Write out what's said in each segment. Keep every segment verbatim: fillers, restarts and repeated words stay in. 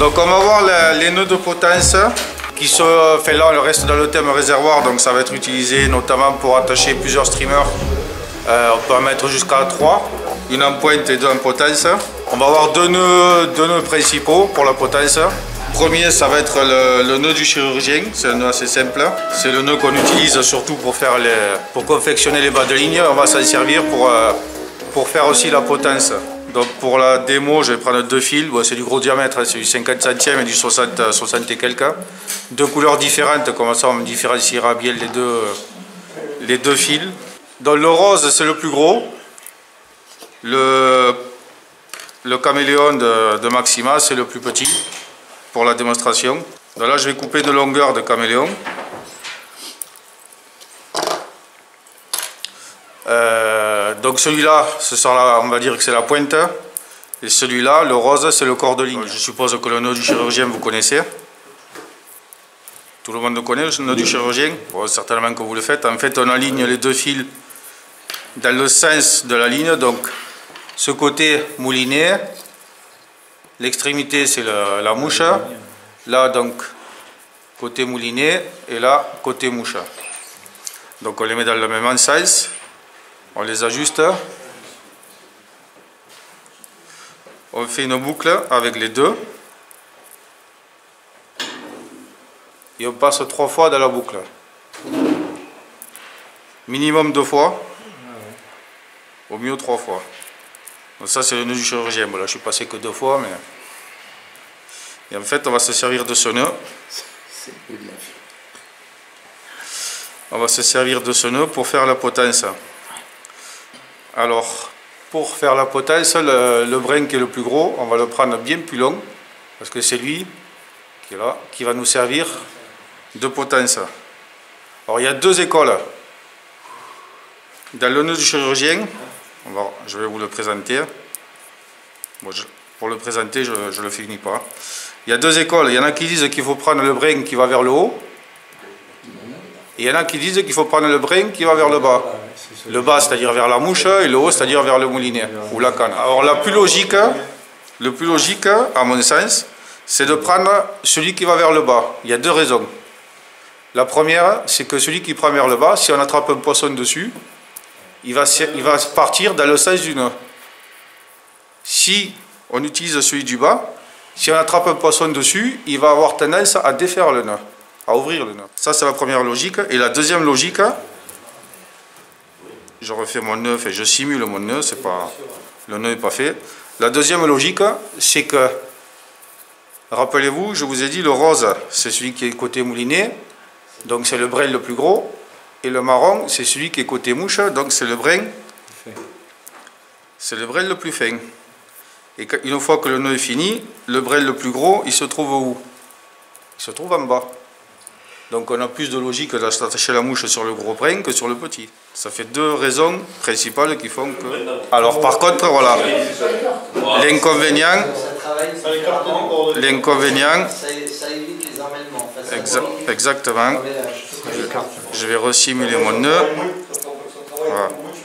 Donc on va voir la, les nœuds de potence qui se fait là, le reste dans le thème réservoir, donc ça va être utilisé notamment pour attacher plusieurs streamers. Euh, on peut en mettre jusqu'à trois, une en pointe et deux en potence. On va avoir deux nœuds, deux nœuds principaux pour la potence. Premier, ça va être le, le nœud du chirurgien, c'est un nœud assez simple. C'est le nœud qu'on utilise surtout pour, faire les, pour confectionner les bas de ligne. On va s'en servir pour, euh, pour faire aussi la potence. Donc pour la démo, je vais prendre deux fils. Bon, c'est du gros diamètre, hein, c'est du cinquante centièmes et du soixante, soixante et quelques. Deux couleurs différentes, comme ça on différenciera bien les deux, les deux fils. Donc le rose, c'est le plus gros. Le, le caméléon de, de Maxima, c'est le plus petit. Pour la démonstration. Donc là, je vais couper de longueur de caméléon. Euh, donc celui-là, ce sera, on va dire que c'est la pointe. Et celui-là, le rose, c'est le corps de ligne. Je suppose que le nœud du chirurgien, vous connaissez. Tout le monde connaît le nœud du chirurgien. Bon, certainement que vous le faites. En fait, on aligne les deux fils dans le sens de la ligne. Donc, ce côté mouliné. L'extrémité, c'est la mouche. Là, donc, côté mouliné. Et là, côté mouche. Donc, on les met dans le même sens. On les ajuste. On fait une boucle avec les deux. Et on passe trois fois dans la boucle. Minimum deux fois. Au mieux trois fois. Donc ça c'est le nœud du chirurgien. Bon là je suis passé que deux fois, mais... Et en fait on va se servir de ce nœud. On va se servir de ce nœud pour faire la potence. Alors, pour faire la potence, le, le brin qui est le plus gros, on va le prendre bien plus long, parce que c'est lui qui est là, qui va nous servir de potence. Alors il y a deux écoles. Dans le nœud du chirurgien, on va, je vais vous le présenter. Bon, je, pour le présenter, je ne le finis pas. Il y a deux écoles. Il y en a qui disent qu'il faut prendre le brin qui va vers le haut. Et il y en a qui disent qu'il faut prendre le brin qui va vers le bas. Le bas, c'est-à-dire vers la mouche, et le haut, c'est-à-dire vers le moulinet ou la canne. Alors la plus logique, le plus logique, à mon sens, c'est de prendre celui qui va vers le bas. Il y a deux raisons. La première, c'est que celui qui prend vers le bas, si on attrape un poisson dessus, il va, il va partir dans le sens du nœud. Si on utilise celui du bas, si on attrape un poisson dessus, il va avoir tendance à défaire le nœud, à ouvrir le nœud. Ça, c'est la première logique. Et la deuxième logique, je refais mon nœud, et je simule mon nœud, c'est pas, le nœud n'est pas fait. La deuxième logique, c'est que, rappelez-vous, je vous ai dit, le rose, c'est celui qui est côté moulinet, donc c'est le brin le plus gros. Et le marron, c'est celui qui est côté mouche, donc c'est le brin, c'est le brin le plus fin. Et une fois que le nœud est fini, le brin le plus gros, il se trouve où? Il se trouve en bas. Donc on a plus de logique d'attacher la mouche sur le gros brin que sur le petit. Ça fait deux raisons principales qui font que... Alors par contre, voilà, l'inconvénient, l'inconvénient, ça évite les emmêlements. Exa exactement. Je vais resimuler mon nœud. Voilà.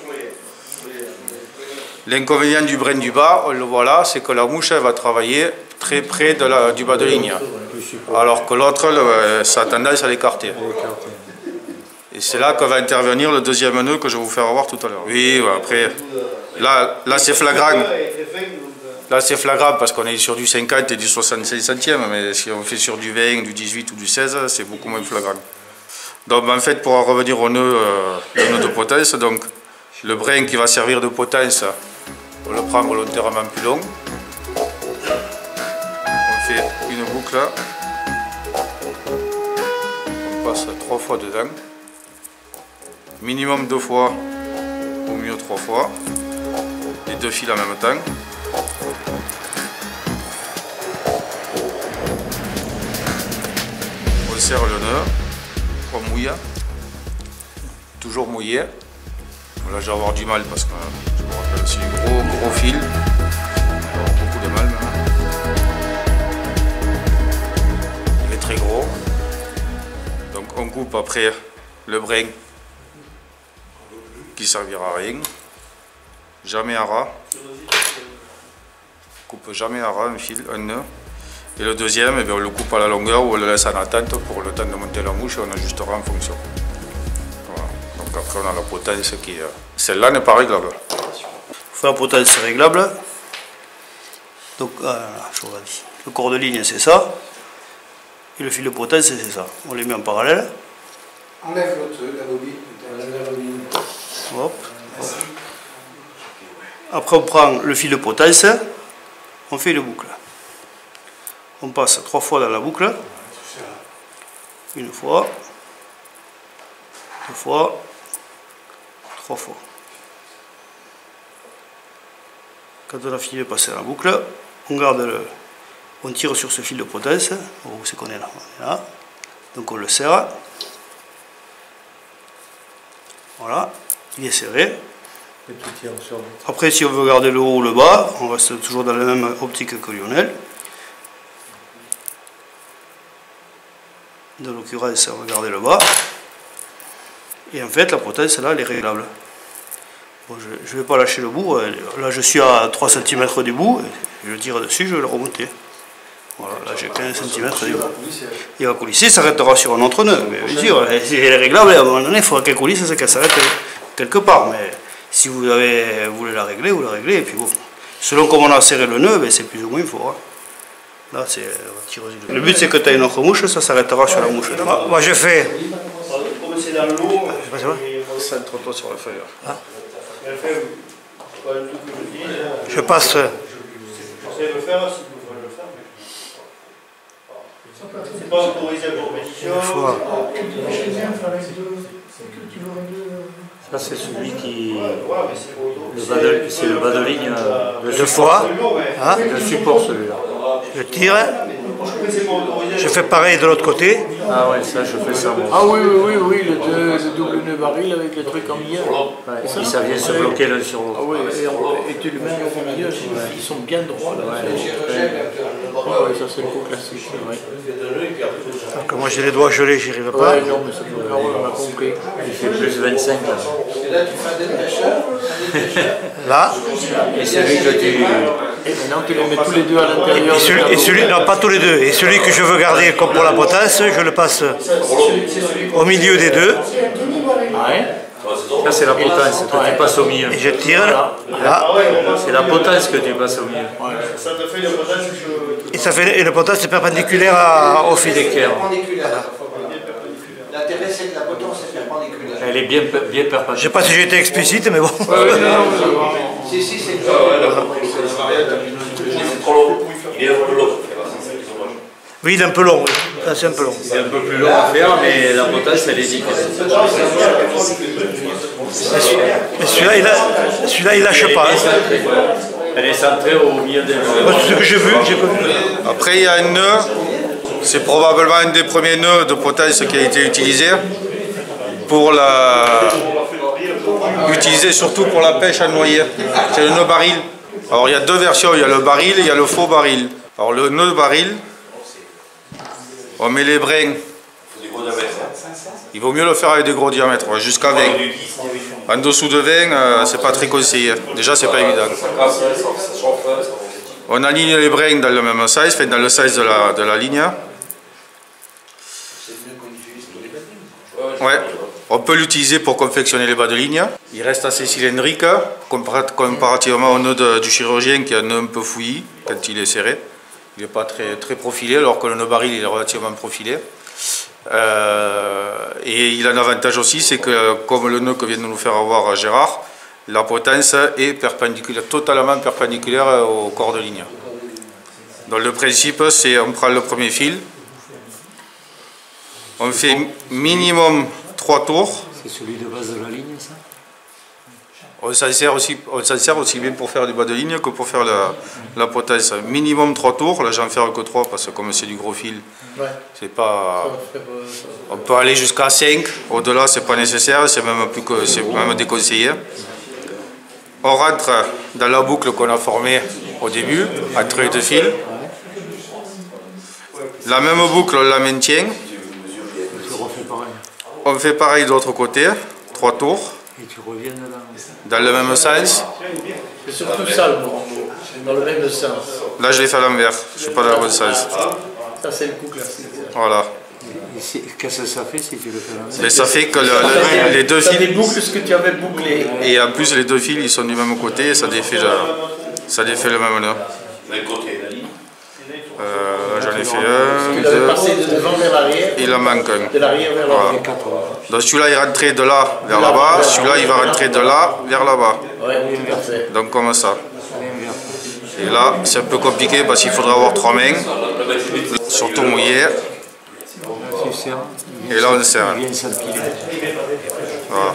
L'inconvénient du brin du bas, on le voit là, c'est que la mouche elle va travailler très près de la, du bas de ligne. Alors que l'autre, ça a tendance à l'écarter. Et c'est là que va intervenir le deuxième nœud que je vais vous faire voir tout à l'heure. Oui, après, là, là c'est flagrant. Là c'est flagrant parce qu'on est sur du cinquante et du soixante-cinq centièmes, mais si on fait sur du vingt, du dix-huit ou du seize, c'est beaucoup moins flagrant. Donc en fait, pour en revenir au nœud, euh, le nœud de potence, donc le brin qui va servir de potence, on le prend volontairement plus long. On fait une boucle, on passe trois fois dedans, minimum deux fois, au mieux trois fois, les deux fils en même temps. On serre le nœud, on mouille, toujours mouillé. Là je vais avoir du mal parce que je me rappelle c'est du gros gros fil, je vais avoir beaucoup de mal même. Il est très gros, donc on coupe après le brin qui servira à rien, jamais à ras, coupe jamais à ras un fil, un nœud. Et le deuxième, eh bien, on le coupe à la longueur ou on le laisse en attente pour le temps de monter la mouche et on ajustera en fonction. Voilà. Donc après on a la potence qui... Euh... Celle-là n'est pas réglable. Il faut la potence réglable. Donc euh, je vous dis. Le corps de ligne c'est ça. Et le fil de potence c'est ça. On les met en parallèle. Enlève l'autre, la bobine. La bobine. Hop. Hop. Après on prend le fil de potence. On fait une boucle. On passe trois fois dans la boucle. Une fois. Deux fois. Trois fois. Quand on a fini de passer dans la boucle, on garde le, on tire sur ce fil de potence. Où c'est qu'on est là? On est là. Donc on le serre. Voilà, il est serré. Après, si on veut garder le haut ou le bas, on reste toujours dans la même optique que Lionel. Dans l'occurrence, on va garder le bas. Et en fait, la potence là, elle est réglable. Bon, je ne vais pas lâcher le bout. Là, je suis à trois centimètres du bout. Je tire dessus, je vais le remonter. Voilà, là j'ai quinze centimètres du bout. Il va coulisser, ça s'arrêtera sur un autre nœud. Mais je veux dire, elle est réglable. À un moment donné, il faudra qu'elle coulisse, c'est qu'elle s'arrête quelque part. Mais si vous, avez, vous voulez la régler, vous la réglez. Et puis bon, selon comment on a serré le nœud, ben, c'est plus ou moins fort. Hein. Là, c'est le but, c'est que tu as une autre mouche, ça s'arrêtera sur la mouche. Moi, moi je fais. Comme c'est dans l'eau, centre-toi sur la feuille. Ah. Je passe. C'est pas autorisé à compétition. Ça c'est celui qui... C'est le bas de ligne. Deux fois. Hein? Le support celui-là. Je tire. Je fais pareil de l'autre côté. Ah ouais, ça je fais ça moi. Ah oui, oui, oui, oui, le, deux, le double nœud baril avec le truc en milieu. Ouais, et ça, ça vient se bloquer l'un sur l'autre. Ah oui, et, on, et tu le mets au milieu, ils sont bien droits là. Ouais, ouais, ça c'est le coup classique. Ouais. Donc moi j'ai les doigts gelés, j'y arrive pas. Ouais, non, mais ça peut faire, on a compris. Il fait plus vingt-cinq là. Là. Et celui que tu... Et maintenant tu les mets tous les deux à l'intérieur. Et celui, et celui, non pas tous les deux. Et celui que je veux garder comme pour la potence, je le passe au milieu des deux. Ouais. Là c'est la potence, toi tu passes au milieu. Et je tire là. Là. C'est la potence que tu passes au milieu. Et ça fait une potence perpendiculaire à, au fil d'équerre. L'intérêt c'est que la potence est perpendiculaire. Elle est bien, bien perpendiculaire. Je sais pas si j'ai été explicite, mais bon. Si, si, c'est C'est trop long. Il est un peu long. Oui, il est un peu long. Oui. Ça, c'est un peu long. C'est un peu plus long à faire, mais la potence elle est différente. Mais celui-là, il, a, celui-là, il lâche pas. Hein. Elle est centrée au milieu des nœuds. Moi, tout ce que j'ai vu, j'ai connu. Après, il y a un nœud. C'est probablement un des premiers nœuds de potence qui a été utilisé pour la... utilisé surtout pour la pêche à noyer. C'est le nœud baril. Alors il y a deux versions, il y a le baril et il y a le faux baril. Alors le nœud baril, on met les brins. Il vaut mieux le faire avec des gros diamètres, jusqu'à vingt. En dessous de vingt, euh, c'est pas très conseillé. Déjà, c'est pas évident. On aligne les brins dans le même size, enfin dans le size de la, de la ligne. Ouais. On peut l'utiliser pour confectionner les bas de ligne. Il reste assez cylindrique, comparativement au nœud de, du chirurgien qui a un nœud un peu fouillis quand il est serré. Il n'est pas très, très profilé, alors que le nœud baril il est relativement profilé. Euh, et il a un avantage aussi, c'est que comme le nœud que vient de nous faire avoir Gérard, la potence est perpendiculaire, totalement perpendiculaire au corps de ligne. Donc le principe, c'est on prend le premier fil, on fait minimum trois tours. C'est celui de base de la ligne, ça? On s'en sert aussi, on s'en sert aussi bien pour faire du bas de ligne que pour faire la, la potence. Minimum trois tours, là j'en fais que trois parce que comme c'est du gros fil, ouais. C'est pas... On peut aller jusqu'à cinq, au-delà c'est pas nécessaire, c'est même, plus que, c'est même déconseillé. On rentre dans la boucle qu'on a formée au début, entre les deux fils. La même boucle, on la maintient. On fait pareil de l'autre côté, trois tours. Et tu reviens là. Dans le même sens. C'est surtout ça le mot. Dans le même sens. Là, je l'ai fait à l'envers. Je suis pas dans le bon sens. Ça, c'est le coup classique. Voilà. Qu'est-ce que ça fait si tu le fais là? Mais ça fait que le, le, les deux Ça fils... déboucle ce que tu avais bouclé. Et en plus, les deux fils, ils sont du même côté et ça défait, ça défait le même nœud. Euh, J'en ai fait un, Tu l'avais deux, passé de devant vers l'arrière. il en manque un. De l'arrière vers Voilà. l'avant. Donc celui-là, il rentrait de là vers là-bas, celui-là, il va rentrer de là vers là-bas. Ouais, inversé. Donc comme ça. Et là, c'est un peu compliqué parce qu'il faudra avoir trois mains, surtout mouillées. Et là, on le serre. Voilà.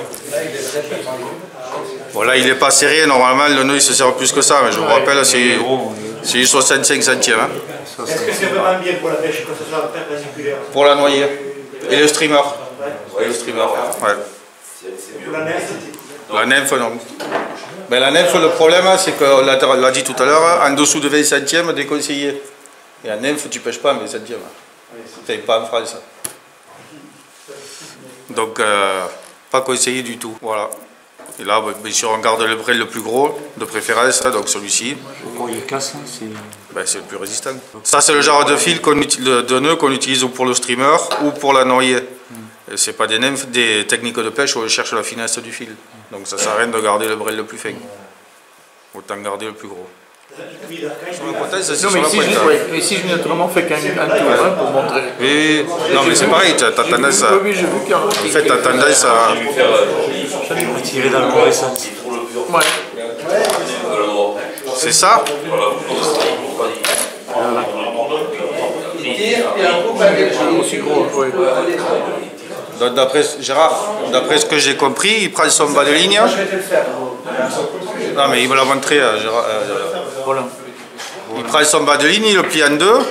Bon, là, il n'est pas serré. Normalement, le nœud, il se serre plus que ça. Mais je vous rappelle, c'est du soixante-cinq centièmes. Hein. Est-ce que c'est vraiment bien pour la pêche quand ce soit perpendiculaire? Pour la noyer. Et le streamer. Ouais. Le streamer, ouais. Pour la nymphe? La nymphe, non. Mais la nymphe, le problème, c'est qu'on l'a dit tout à l'heure, en dessous de vingt centièmes, déconseillé. Et en nymphe, tu ne pêches pas en vingt centièmes. Enfin, pas en France. Donc, euh, pas conseillé du tout. Voilà. Et là, bien sûr, on garde le brel le plus gros, de préférence, donc celui-ci. Pourquoi il casse? C'est ben, le plus résistant. Ça, c'est le genre de fil, qu'on de, de nœud qu'on utilise pour le streamer ou pour la noyer. Mm. Ce n'est pas des nymphes, des techniques de pêche où on cherche la finesse du fil. Donc ça ne sert à rien de garder le brel le plus fin. Autant garder le plus gros. Sur le potage, c'est Non, sur mais la ici, pointe. je, ouais, ici, je n'ai autrement fait qu'un un tour hein, pour montrer. Oui, non, mais c'est pareil, tu as tendance à. Oui, oui, j'ai vu qu'il y a. En fait, tu as tendance à. tirer dans le mauvais sens. Ouais. C'est ça? Aussi gros, oui. Donc, d'après Gérard, d'après ce que j'ai compris, il prend son bas de ligne. Non, mais il me l'a montré, euh, Gérard. Euh, Voilà. il prend son bas de ligne, il le plie en deux.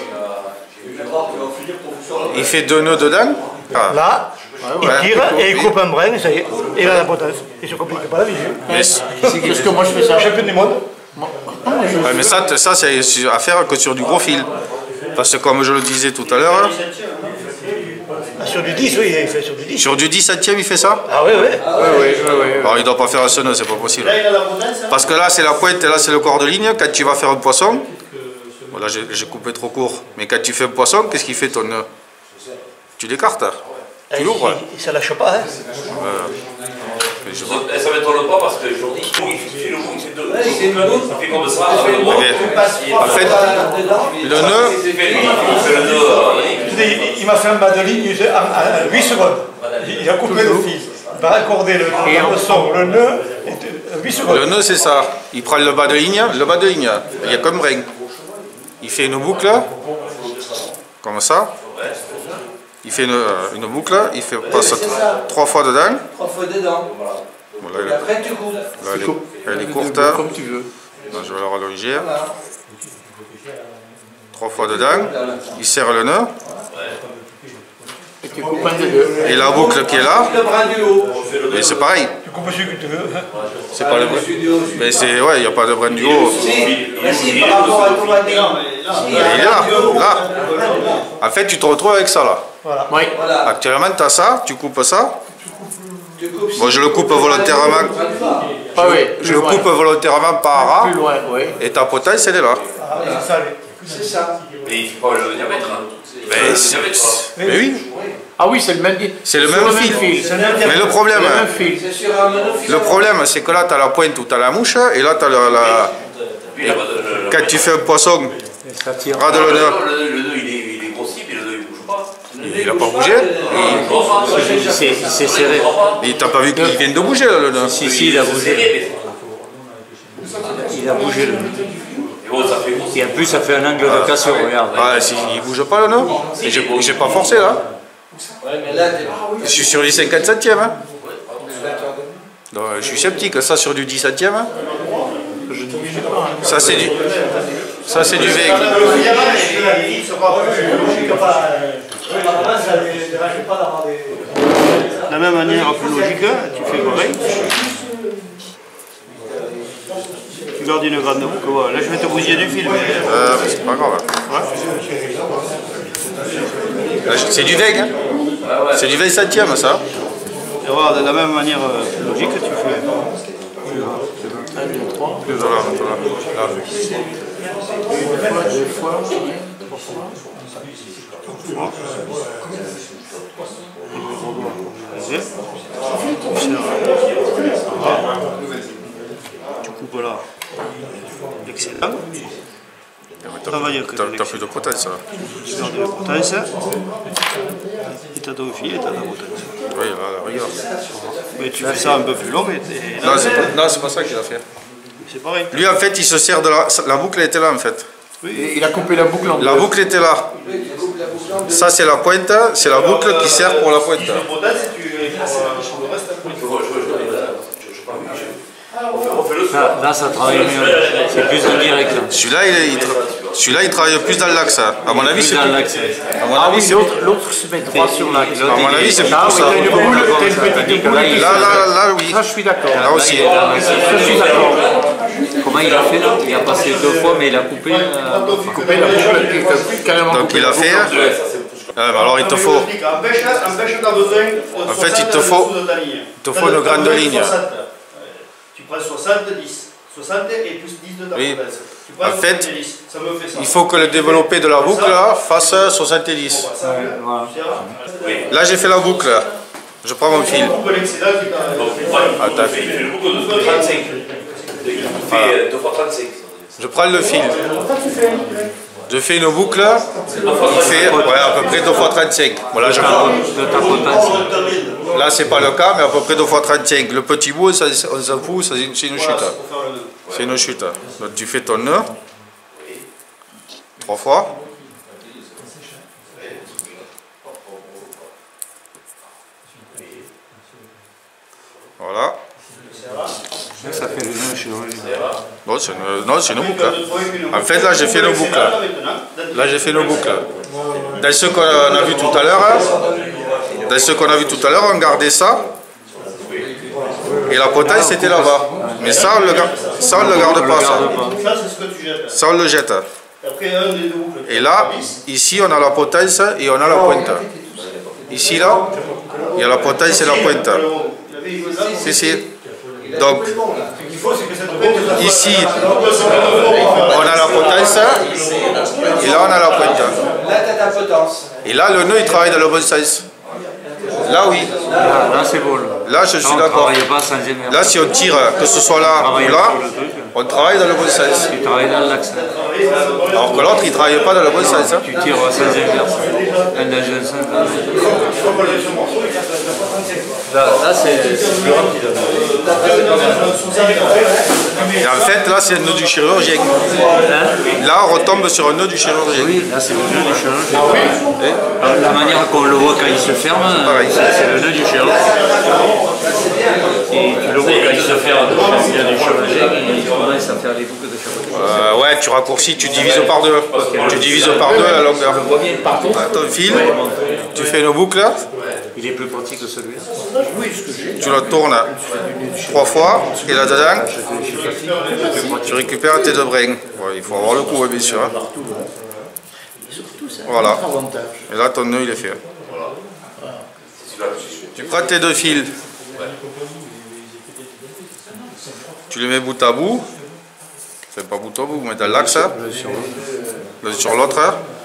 Il fait deux nœuds dedans. Ah. Là, il Ouais. tire et il coupe un brin, ça y est, et là la potence. Il se complique pas la vie. Mais, Qu'est-ce que moi je fais ça? Champion du monde. ouais, mais ça, ça c'est à faire que sur du gros fil. Parce que comme je le disais tout à l'heure, Ah, sur du dix, oui, il fait sur du dix. sur du dix centièmes, il fait ça. Ah oui, oui. Oui, oui, oui, oui. Alors il ne doit pas faire un seul nœud, c'est pas possible. Parce que là c'est la pointe et là c'est le corps de ligne. Quand tu vas faire un poisson, voilà, j'ai coupé trop court, mais quand tu fais un poisson, qu'est-ce qu'il fait ton nœud? Tu l'écartes, tu l'ouvres. Il ne lâche pas, hein. Mais je- Ça m'étonne pas parce que je dis, il fait le bout, il fait deux. Ça fait comme ça. Mais, en fait, le nœud, Il fait le nœud. Il, il m'a fait un bas de ligne en, en huit secondes. Il a coupé le fil. Il va raccorder le, le son, le nœud, en huit secondes. le nœud c'est ça. Il prend le bas de ligne, le bas de ligne, il y a comme brin. Il fait une boucle, comme ça. Il fait une, une boucle, il fait passe trois fois dedans. Trois fois dedans. Bon, là, Et après, tu coupes. là, elle, est, elle est courte. Comme tu veux. Donc, je vais la rallonger. Trois fois dedans. Il serre le nœud. Et tu coupes un des deux. Et la boucle qui est là, Le bras du haut. mais c'est pareil. Tu coupes celui que tu veux. C'est pas le brin. Mais c'est, ouais, il n'y a pas de brin du haut. Si, mais si, par rapport à ton matin. Il est là, là. En fait, tu te retrouves avec ça là. Oui. Voilà. Actuellement, tu as ça, tu coupes ça. Tu coupes. Moi, je le coupe volontairement. Ah oui. Je le coupe volontairement par ras. Plus loin, oui. Et ta potence, elle est là. Ah, c'est ça, oui. C'est ça. Et il fait pas le diamètre. Mais, c'est- mais oui, Ah oui, c'est le même, c'est le sur même fil. Mais le problème, Le même fil. C'est sur un monofil. le problème, c'est que là, tu as la pointe où tu as la mouche, et là, tu as la, la- Puis, il y a pas de- le- quand tu fais un poisson, Ça tire. ras de le nœud, Le le nœud, il est il est grossi, puis le nœud, il bouge pas. il n'a pas bougé. Il s'est il s'est serré. Et tu n'as pas vu qu'il vient de bouger, là, le nœud. Si, si, il a bougé. Il a bougé le. Mais bon, ça fait grossir. Et en plus, ça fait un angle de cassure, regarde. Ah, si, il bouge pas, le nœud. Et j'ai j'ai pas forcé, là. Mais là, t'es- Je suis sur les cinquante centièmes. Hein. Donc, je suis sceptique, ça sur du dix centièmes. hein. Ça, c'est du, ça, c'est du veg. De la même manière, plus logique, tu fais pareil. Tu gardes une grande boucle. Voilà. Là, je vais te bousiller du fil. Mais... Euh, c'est pas grave. Là, je- C'est du veg. Hein. C'est du vingt centièmes, ça. Et voilà, de la même manière euh, plus logique, tu fais. Voilà, voilà. Là. Deux fois, trois fois. Tu coupes là. Excellent. T'as plus de potence là. Tu gardes la potence. Et t'as ton fil et t'as ta potence. Oui, là, regarde. Mais tu fais ça un peu plus long. Et, et non, c'est pas, pas ça qu'il a fait. C'est pareil. Lui, en fait, il se sert de la... La boucle était là, en fait. Oui, il a coupé la boucle en deux. La boucle était là. Ça, c'est la pointe. C'est la boucle qui sert pour la pointe. Là, là, ça travaille mieux. C'est plus en direct. Celui-là, il, il, celui-là, il travaille plus dans l'axe. À mon avis, c'est dans plus... l'axe. Ah oui, l'autre se met droit sur l'axe. À mon avis, c'est plus Ah pour oui, ça. t'as une boule, t'as une petite boule. Là, là, là, oui. Ça, je suis d'accord. Là aussi. Ça, je suis d'accord. Comment il a fait là? Il a passé deux fois, mais il a coupé. Euh... Coupé la boucle, il a carrément Donc, coupé il la a boucle fait... en deux. Ah, mais alors, il te faut... En fait, il te faut... Il te faut une grande ligne. Tu prends soixante, dix. soixante et plus dix de ta Oui. potence. Tu prends En fait, soixante-dix. Ça me fait ça. il faut que le développé de la boucle là, fasse soixante-dix. Là, j'ai fait la boucle. Je prends mon fil. Attends. Voilà. deux fois trente-cinq. Je prends le fil. Je fais une boucle. Il fait ouais, à peu près deux fois trente-cinq. Voilà, je De ta potence. Là, c'est pas le cas, mais à peu près deux fois trente-cinq. Le petit bout, ça, on s'en fout, c'est une, une chute. C'est une chute. Donc, tu fais ton nœud. Trois fois. Voilà. Ça fait le nœud chirurgien. Non, c'est une, non, c'est une boucle. En fait, là, j'ai fait une boucle. Là, j'ai fait une boucle. Dans ce qu'on a vu tout à l'heure, dans ce qu'on a vu tout à l'heure, on gardait ça. Et la potence, c'était là-bas. Mais ça, on ne le, ça, on le garde pas. Ça. ça, on le jette. Et là, ici, on a la potence et on a la pointe. Ici, là, il y a la potence et la pointe. Si, si. Donc, ici, on a la potence et là, on a la pointe. Là, tu as ta potence. Et là, le nœud, il travaille dans le bon sens. Là, oui. Là, là c'est beau. Là, là je suis d'accord. Là, si on tire, que ce soit là ou là, on travaille dans le bon sens. Tu travailles dans l'axe. Alors que l'autre, il ne travaille pas dans le bon sens. Hein. Tu tires au sens inverse. Là, là c'est plus rapide. Et en fait, là, c'est le nœud du chirurgien. Hein? Là, on retombe sur un nœud du chirurgien. Oui, là, c'est le nœud du chirurgien. Ah, oui. Et la manière qu'on le voit quand il se ferme, c'est le nœud du chirurgien. Et tu le vois quand il se ferme, il y a du chirurgien, il commence à faire les boucles de chirurgien. Euh, ouais, tu raccourcis, tu divises par deux. Tu divises par deux la longueur. Ton fil, tu fais une boucle. Il est plus pratique que celui-là. Tu le tournes trois fois et là-dedans, tu récupères tes deux brins. Ouais, il faut avoir le coup, bien sûr. Hein. Voilà. Et là, ton nœud, il est fait. Tu prends tes deux fils. Tu les mets bout à bout. Enfin, pas bout à bout, mais dans l'axe. L'un sur l'autre.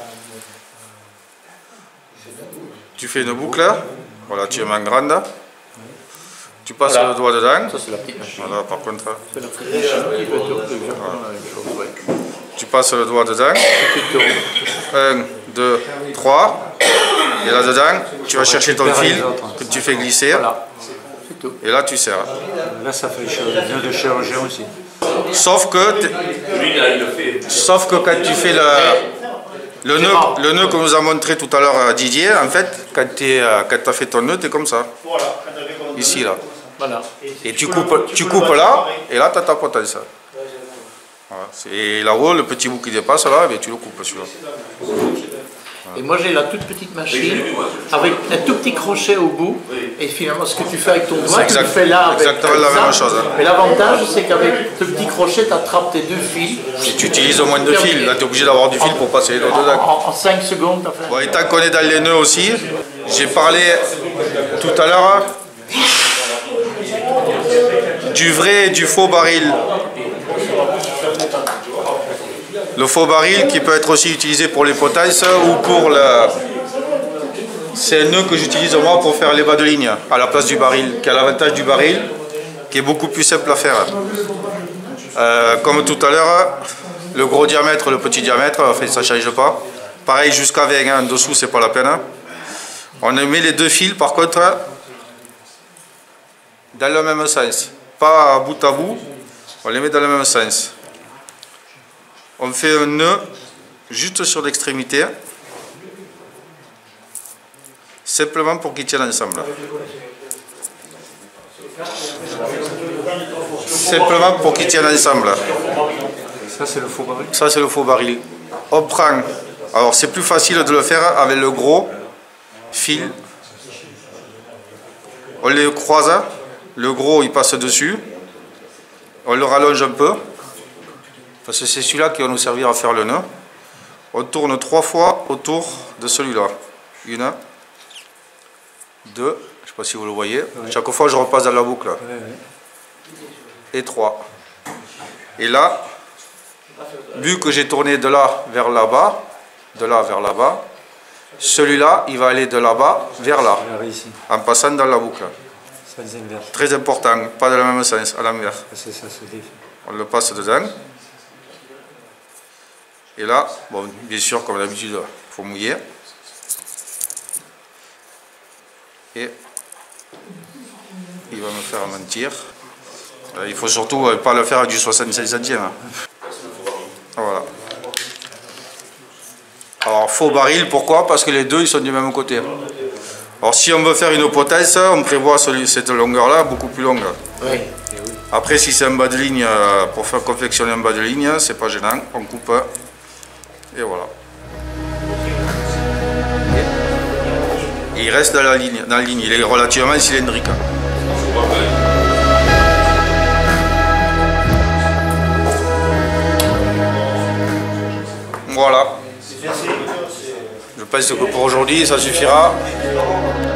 Tu fais une boucle. Voilà, tu es en grande. Tu passes voilà. Le doigt dedans. Ça, c'est la petite machine. Voilà, par contre. C'est la petite machine. Voilà. Tu passes le doigt dedans. un, deux, trois. Et là dedans, tu vas chercher ton fil que tu fais glisser. Voilà. C'est tout. Et là, tu serres. Là, ça fait le nœud de chirurgien aussi. Sauf que, sauf que quand tu fais le. Le nœud, le nœud que nous a montré tout à l'heure Didier, en fait, quand tu as fait ton nœud, tu es comme ça. Ici, là. Voilà. Et tu coupes, tu coupes là, et là, tu as ta potence. Voilà. Et là-haut, le petit bout qui dépasse, là, et tu le coupes celui-là. Et moi, j'ai la toute petite machine avec un tout petit crochet au bout. Et finalement, ce que tu fais avec ton doigt, tu le fais là avec exactement la même chose. Hein. Mais l'avantage, c'est qu'avec ce petit crochet, tu attrapes tes deux fils. Et tu utilises au moins deux fils. Là, tu es obligé d'avoir du fil pour passer les deux dedans. En, en cinq secondes, tu as fait. Bon, et tant qu'on est dans les nœuds aussi, j'ai parlé tout à l'heure du vrai et du faux baril. Le faux baril qui peut être aussi utilisé pour les potences ou pour le... C'est un nœud que j'utilise moi pour faire les bas de ligne à la place du baril, qui a l'avantage du baril, qui est beaucoup plus simple à faire. Euh, comme tout à l'heure, le gros diamètre, le petit diamètre, enfin, ça ne change pas. Pareil jusqu'à vingt, hein, en dessous c'est pas la peine. On met les deux fils par contre dans le même sens, pas bout à bout, on les met dans le même sens. On fait un nœud juste sur l'extrémité, simplement pour qu'ils tiennent ensemble. Simplement pour qu'ils tiennent ensemble. Ça c'est le faux baril. Ça c'est le faux baril. On prend, alors c'est plus facile de le faire avec le gros fil. On les croise, le gros il passe dessus, on le rallonge un peu, parce que c'est celui-là qui va nous servir à faire le nœud. On tourne trois fois autour de celui-là. Une, deux, je ne sais pas si vous le voyez. Ouais. Chaque fois je repasse dans la boucle. Ouais, ouais. Et trois. Et là, vu que j'ai tourné de là vers là-bas, de là vers là-bas, celui-là, il va aller de là-bas vers là, en passant dans la boucle. Très important, pas dans le même sens, à l'envers. On le passe dedans. Et là, bon, bien sûr, comme d'habitude, il faut mouiller. Et il va me faire mentir. Il faut surtout pas le faire avec du soixante-cinq centièmes. Voilà. Alors, faux baril, pourquoi? Parce que les deux, ils sont du même côté. Alors, si on veut faire une potence, on prévoit celui, cette longueur-là beaucoup plus longue. Oui. Après, si c'est un bas de ligne, pour faire confectionner un bas de ligne, c'est pas gênant, on coupe. Et voilà. Et il reste dans la ligne, dans la ligne, il est relativement cylindrique. Voilà. Je pense que pour aujourd'hui, ça suffira.